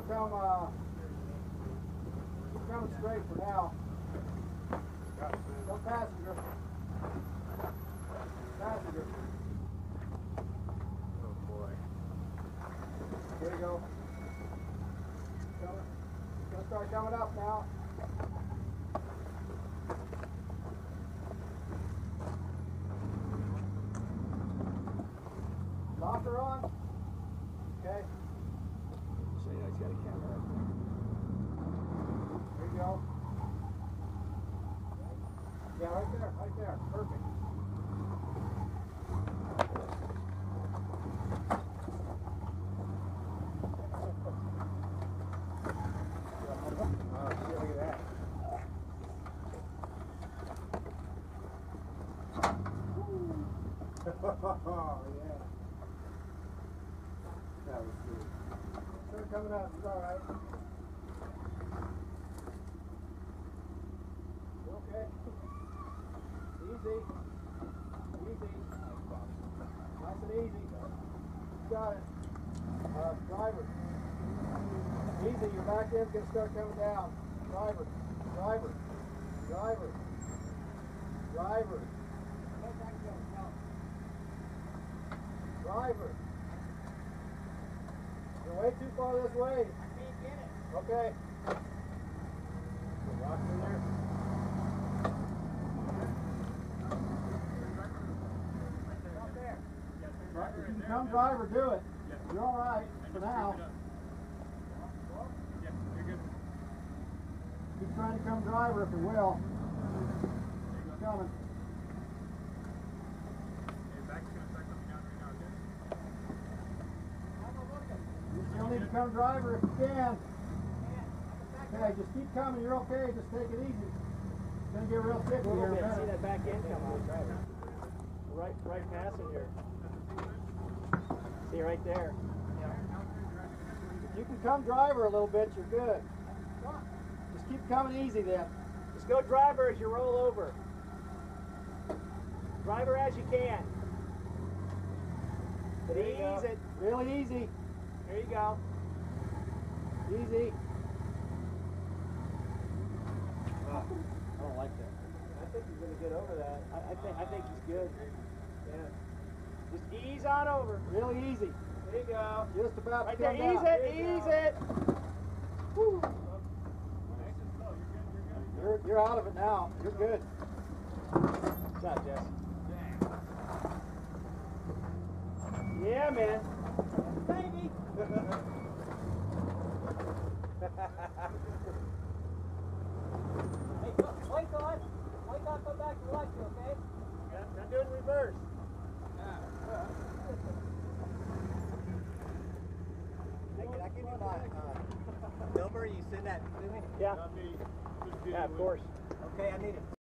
keep coming straight for now. No passenger. Passenger. Oh boy. There you go. Gonna start coming up now. Locker on. Okay. So you know he's got a camera right There you go. Yeah, right there, right there. Perfect. Oh, shit, look at that. Oh, yeah. That was good. Start coming up. It's all right. You okay? Easy. Easy. Nice and easy. You got it. Driver. Easy. Your back end's going to start coming down. Driver. Driver. Driver. Driver. Driver. You're way too far this way. I can't get it. Okay. Rock in there. Up there. Right, if you can come driver, do it. You're all right for now. Yeah, you're good. Keep trying to come driver if you will. Keep coming. Hey, back's gonna start coming down right now, okay? You still need to come driver if you can. Okay, just keep coming. You're okay. Just take it easy. It's gonna get real thick A little here. bit. in a See minute. that back end come out. Right passenger. See right there. If you can come driver a little bit, you're good. Just keep coming easy then. Just go driver as you roll over. Driver as you can. But There you go. ease it. Really easy. There you go. Easy. I don't like that. I think he's gonna get over that. I think he's good. Yeah. Just ease on over. Really easy. There you go. Just about Right to there. come Ease down. it. Ease it. Woo. You're out of it now. You're good. Good job, Jess. Yeah, man. Baby. Hey, wait on. Wait on. Come back to life, okay? Yeah, I'm doing reverse. Hey, can I give you my number? You send that to me? Yeah. Yeah, of course. Okay, I need it.